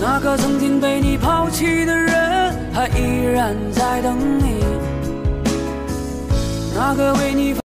那个曾经被你抛弃的人，还依然在等你。那个为你